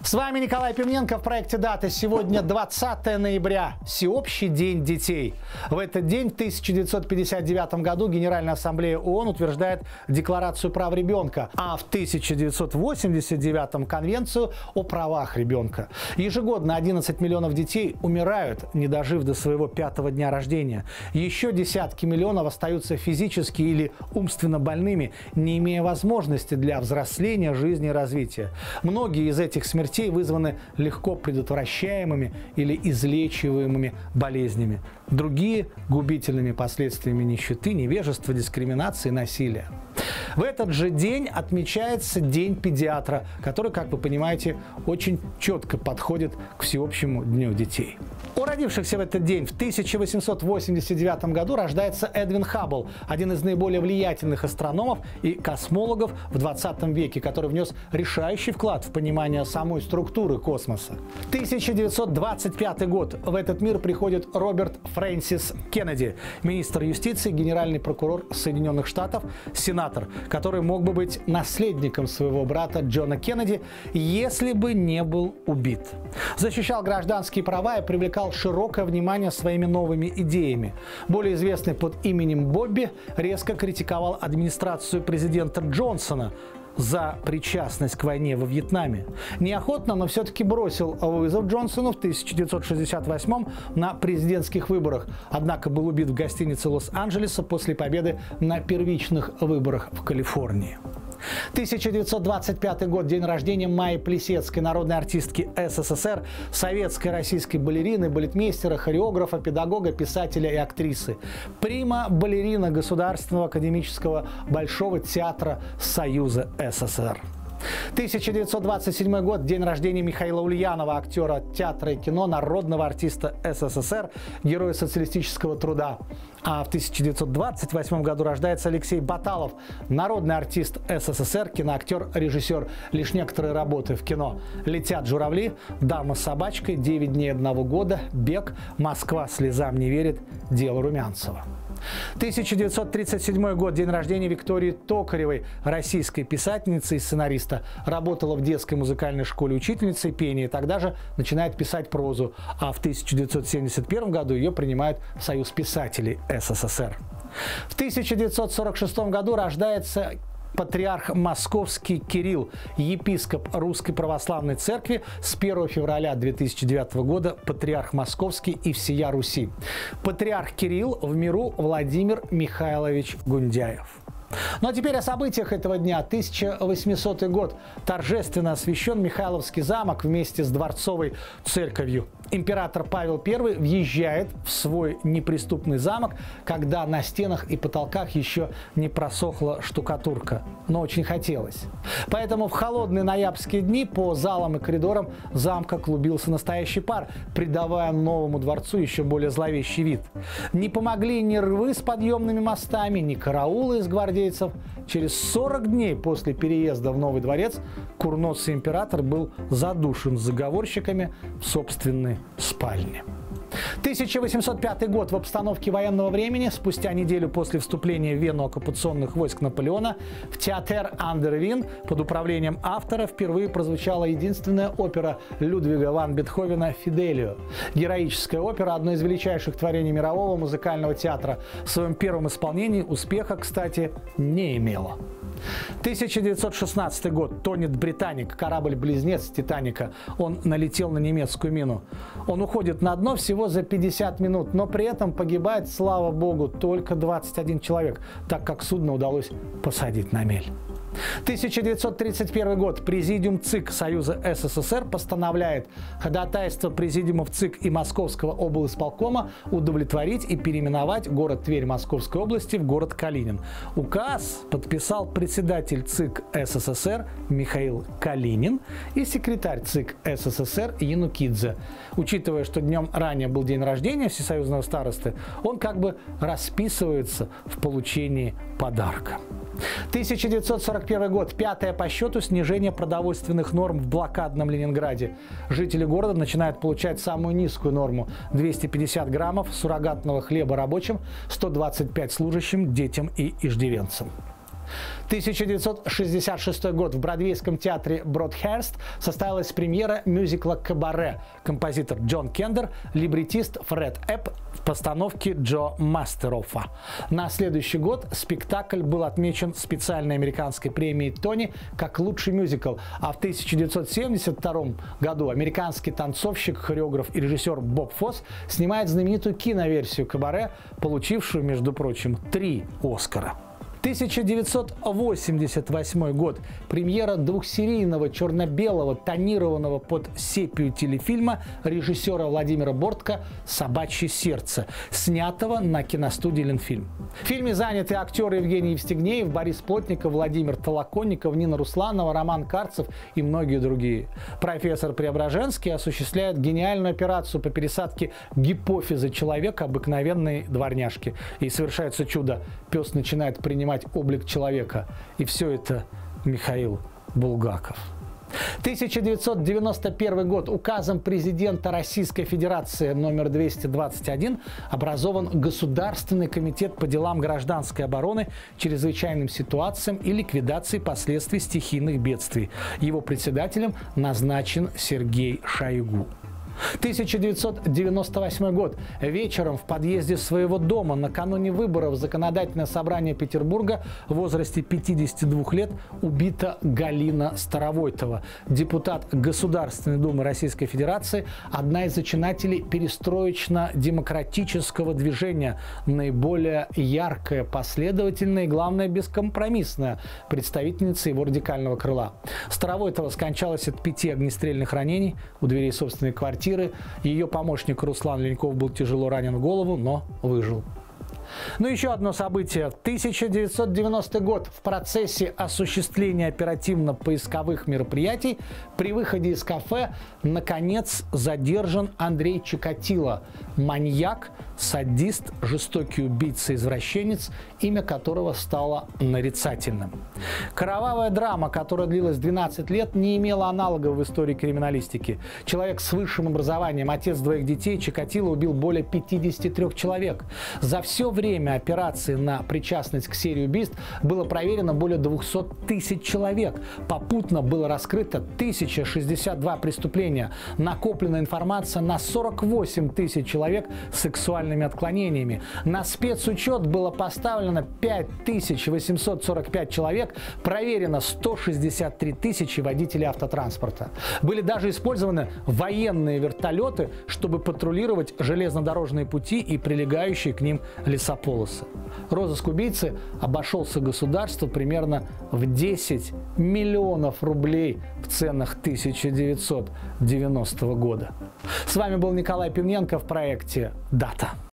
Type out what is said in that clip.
С вами Николай Пивненко в проекте «Дата». Сегодня 20 ноября, Всеобщий день детей. В этот день, в 1959 году, Генеральная ассамблея ООН утверждает Декларацию прав ребенка, а в 1989 Конвенцию о правах ребенка. Ежегодно 11 миллионов детей умирают, не дожив до своего 5-го дня рождения. Еще десятки миллионов остаются физически или умственно больными, не имея возможности для взросления, жизни и развития. Многие из этих смертей вызваны легко предотвращаемыми или излечиваемыми болезнями. Другие – губительными последствиями нищеты, невежества, дискриминации, насилия. В этот же день отмечается День педиатра, который, как вы понимаете, очень четко подходит к Всеобщему дню детей. У родившихся в этот день в 1889 году рождается Эдвин Хаббл, один из наиболее влиятельных астрономов и космологов в 20 веке, который внес решающий вклад в понимание самой структуры космоса. 1925 год. В этот мир приходит Роберт Фрэнсис Кеннеди, министр юстиции, генеральный прокурор Соединенных Штатов, сенатор, который мог бы быть наследником своего брата Джона Кеннеди, если бы не был убит. Защищал гражданские права и привлекал широкое внимание своими новыми идеями. Более известный под именем Бобби, резко критиковал администрацию президента Джонсона за причастность к войне во Вьетнаме. Неохотно, но все-таки бросил вызов Джонсону в 1968 на президентских выборах, однако был убит в гостинице Лос-Анджелеса после победы на первичных выборах в Калифорнии. 1925 год. День рождения Майи Плисецкой, народной артистки СССР, советской российской балерины, балетмейстера, хореографа, педагога, писателя и актрисы. Прима-балерина Государственного академического Большого театра Союза СССР. 1927 год. День рождения Михаила Ульянова, актера театра и кино, народного артиста СССР, героя социалистического труда. А в 1928 году рождается Алексей Баталов, народный артист СССР, киноактер, режиссер. Лишь некоторые работы в кино: «Летят журавли», «Дама с собачкой», «9 дней одного года», «Бег», «Москва слезам не верит», «Дело Румянцева». 1937 год. День рождения Виктории Токаревой, российской писательницы и сценариста. Работала в детской музыкальной школе учительницей пения и тогда же начинает писать прозу. А в 1971 году ее принимают в Союз писателей СССР. В 1946 году рождается патриарх Московский Кирилл, епископ Русской Православной Церкви, с 1 февраля 2009 года патриарх Московский и всея Руси. Патриарх Кирилл, в миру Владимир Михайлович Гундяев. Ну а теперь о событиях этого дня. 1800 год. Торжественно освящен Михайловский замок вместе с Дворцовой церковью. Император Павел I въезжает в свой неприступный замок, когда на стенах и потолках еще не просохла штукатурка. Но очень хотелось. Поэтому в холодные ноябрьские дни по залам и коридорам замка клубился настоящий пар, придавая новому дворцу еще более зловещий вид. Не помогли ни рвы с подъемными мостами, ни караулы из гвардейцев. Через 40 дней после переезда в Новый дворец курносый император был задушен заговорщиками в собственной спальне. 1805 год. В обстановке военного времени, спустя неделю после вступления в Вену оккупационных войск Наполеона, в Театр ан дер Вин под управлением автора впервые прозвучала единственная опера Людвига ван Бетховена «Фиделио». Героическая опера – одно из величайших творений мирового музыкального театра. В своем первом исполнении успеха, кстати, не имела. 1916 год. Тонет «Британик», корабль-близнец «Титаника». Он налетел на немецкую мину. Он уходит на дно всего за 50 минут, но при этом погибает, слава богу, только 21 человек, так как судно удалось посадить на мель. 1931 год. Президиум ЦИК Союза СССР постановляет ходатайство президиумов ЦИК и Московского облисполкома удовлетворить и переименовать город Тверь Московской области в город Калинин. Указ подписал председатель ЦИК СССР Михаил Калинин и секретарь ЦИК СССР Янукидзе. Учитывая, что днем ранее был день рождения всесоюзного старосты, он как бы расписывается в получении подарка. 1941 год. Пятое по счету снижение продовольственных норм в блокадном Ленинграде. Жители города начинают получать самую низкую норму – 250 граммов суррогатного хлеба рабочим, 125 служащим, детям и иждивенцам. 1966 год. В бродвейском театре Бродхерст состоялась премьера мюзикла «Кабаре». Композитор Джон Кендер, либретист Фред Эпп в постановке Джо Мастероффа. На следующий год спектакль был отмечен специальной американской премией Тони как лучший мюзикл. А в 1972 году американский танцовщик, хореограф и режиссер Боб Фосс снимает знаменитую киноверсию «Кабаре», получившую, между прочим, 3 «Оскара». 1988 год. Премьера двухсерийного черно-белого тонированного под сепию телефильма режиссера Владимира Бортко «Собачье сердце», снятого на киностудии «Ленфильм». В фильме заняты актеры Евгений Евстигнеев, Борис Плотников, Владимир Толоконников, Нина Русланова, Роман Карцев и многие другие. Профессор Преображенский осуществляет гениальную операцию по пересадке гипофиза человека обыкновенной дворняжки. И совершается чудо. Пес начинает принимать облик человека. И все это Михаил Булгаков. 1991 год. Указом президента Российской Федерации номер 221 образован Государственный комитет по делам гражданской обороны, чрезвычайным ситуациям и ликвидации последствий стихийных бедствий. Его председателем назначен Сергей Шойгу. 1998 год. Вечером в подъезде своего дома накануне выборов в Законодательное собрание Петербурга в возрасте 52 лет убита Галина Старовойтова, депутат Государственной Думы Российской Федерации, одна из зачинателей перестроечно-демократического движения, наиболее яркая, последовательная и, главное, бескомпромиссная представительница его радикального крыла. Старовойтова скончалась от 5 огнестрельных ранений у дверей собственной квартиры. Ее помощник Руслан Леньков был тяжело ранен в голову, но выжил. Ну, еще одно событие. 1990 год. В процессе осуществления оперативно-поисковых мероприятий при выходе из кафе наконец задержан Андрей Чикатило. Маньяк, садист, жестокий убийца-извращенец, имя которого стало нарицательным. Кровавая драма, которая длилась 12 лет, не имела аналогов в истории криминалистики. Человек с высшим образованием, отец 2 детей, Чикатило убил более 53 человек. За все время операции на причастность к серии убийств было проверено более 200 тысяч человек. Попутно было раскрыто 1062 преступления. Накоплена информация на 48 тысяч человек с сексуальными отклонениями. На спецучет было поставлено 5845 человек, проверено 163 тысячи водителей автотранспорта. Были даже использованы военные вертолеты, чтобы патрулировать железнодорожные пути и прилегающие к ним лесополосы. Розыск убийцы обошелся государству примерно в 10 миллионов рублей в ценах 1990 года. С вами был Николай Пивненко в проекте «Дата».